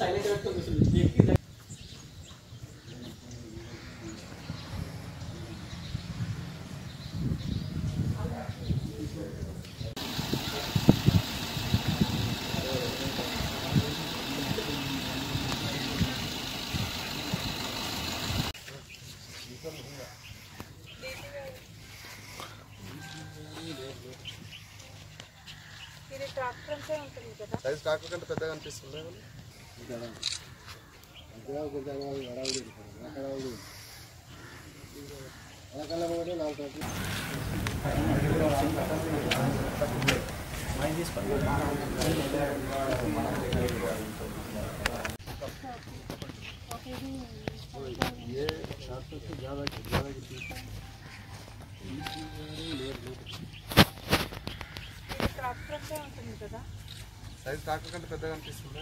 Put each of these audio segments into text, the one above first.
Size tractor కంటే పెద్దగా అనిపిస్తుంది. సైజ్ ట్రాక్టర్ కంటే పెద్దగా అనిపిస్తుంది.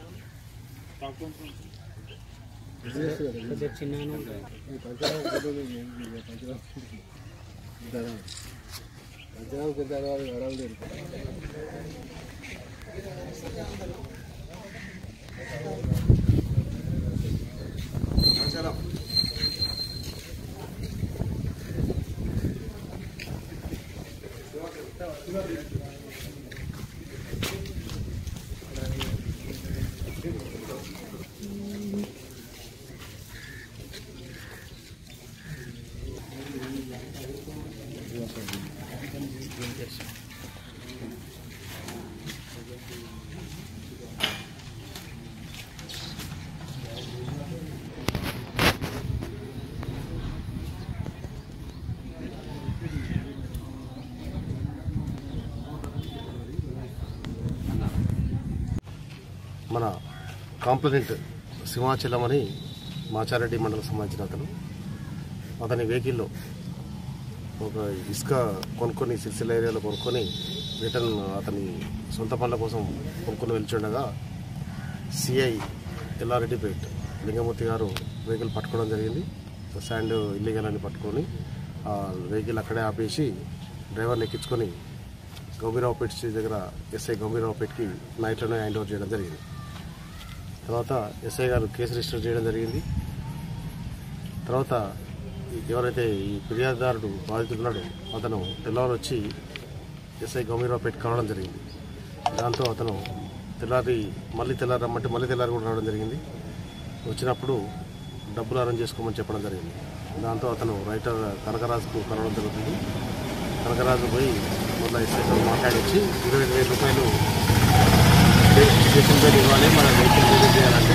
మన కాంప్లైంట్ సింహాచలం అని మాచారెడ్డి మండలం సంబంధించిన అతని వెహికల్లో ఒక ఇసుక కొనుక్కొని సిరిసిల్ల ఏరియాలో కొనుక్కొని రిటర్న్ అతని సొంత పనుల కోసం కొనుక్కొని వెళ్తుండగా సిఐ ఎల్లారెడ్డిపేట్ లింగమూర్తి గారు వెహికల్ పట్టుకోవడం జరిగింది. శాండ్ ఇల్లీగల్ అని పట్టుకొని ఆ వెహికల్ అక్కడే ఆపేసి డ్రైవర్ని ఎక్కించుకొని గంభీరావుపేట స్టేజ్ దగ్గర ఎస్ఐ గంభీరావుపేటకి నైట్లోనే హ్యాండ్ ఓవర్ చేయడం జరిగింది. తర్వాత ఎస్ఐ గారు కేసు రిజిస్టర్ చేయడం జరిగింది. తర్వాత ఎవరైతే ఈ ఫిర్యాదుదారుడు బాధితుడున్నాడో అతను తెల్లవారు వచ్చి ఎస్ఐ గంభీరావుపేట కావడం జరిగింది. దాంతో అతను మళ్ళీ తెల్లారి రమ్మంటే మళ్ళీ తెల్లారి కూడా రావడం జరిగింది. వచ్చినప్పుడు డబ్బులు అరేంజ్ చేసుకోమని చెప్పడం జరిగింది. దాంతో అతను రైటర్ కనకరాజుకు కలవడం జరుగుతుంది. కనకరాజు పోయి మొదల ఎస్ఐతో మాట్లాడించి 25,000 రూపాయలు స్టేషన్ పేరు ఇవ్వాలి, మన వెహికల్ రిలీజ్ చేయాలంటే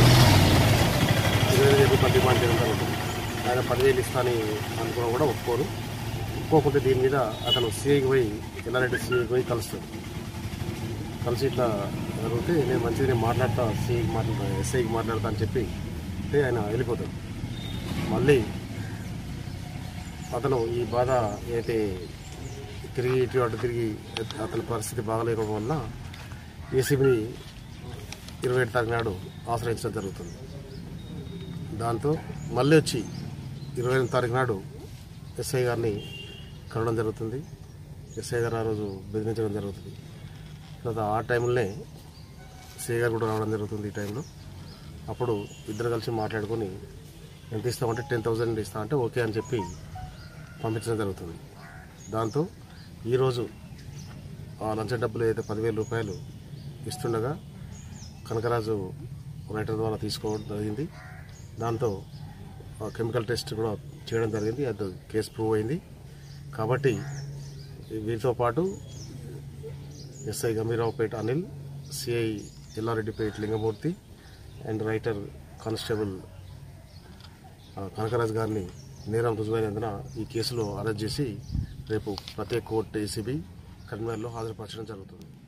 25,000 రూపాయలు డిమాండ్ చేయడం జరుగుతుంది. ఆయన 10,000 ఇస్తానని అనుకున్నా కూడా ఒప్పుకోకుంటే దీని మీద అతను సిఐకి పోయి ఎల్లారెడ్డి సిఐకి పోయి కలుస్తాడు. కలిసి ఇట్లా జరిగితే నేను మంచిగా మాట్లాడతా ఎస్ఐకి మాట్లాడతా అని చెప్పి ఆయన వెళ్ళిపోతాడు. మళ్ళీ అతను ఈ బాధ అయితే తిరిగి ఇటు అటు తిరిగి అతని పరిస్థితి బాగలేకపోవడం వల్ల ఏసీబీని 27 తారీఖు నాడు ఆశ్రయించడం జరుగుతుంది. దాంతో మళ్ళీ వచ్చి 28 తారీఖు నాడు ఎస్ఐ గారిని కలవడం జరుగుతుంది. ఎస్ఐ గారు ఆ రోజు బెదిరించడం జరుగుతుంది. తర్వాత ఆ టైంలోనే సిఐ గారు కూడా రావడం జరుగుతుంది. ఈ టైంలో అప్పుడు ఇద్దరు కలిసి మాట్లాడుకొని ఎంత ఇస్తామంటే 10,000 ఇస్తా అంటే ఓకే అని చెప్పి పంపించడం జరుగుతుంది. దాంతో ఈరోజు ఆ లంచ డబ్బులు అయితే 10,000 రూపాయలు ఇస్తుండగా కనకరాజు రైటర్ ద్వారా తీసుకోవడం జరిగింది. దాంతో కెమికల్ టెస్ట్ కూడా చేయడం జరిగింది. అది కేసు ప్రూవ్ అయింది. కాబట్టి వీరితో పాటు SI Gambhiraopet Anil, CI Yellareddypet Lingamurthy and writer constable Kanakaraju గారిని నేరం రుజువైనందున ఈ కేసులో అరెస్ట్ చేసి రేపు ప్రత్యేక కోర్టు ఏసీబీ కరీంనగర్లో హాజరుపరచడం జరుగుతుంది.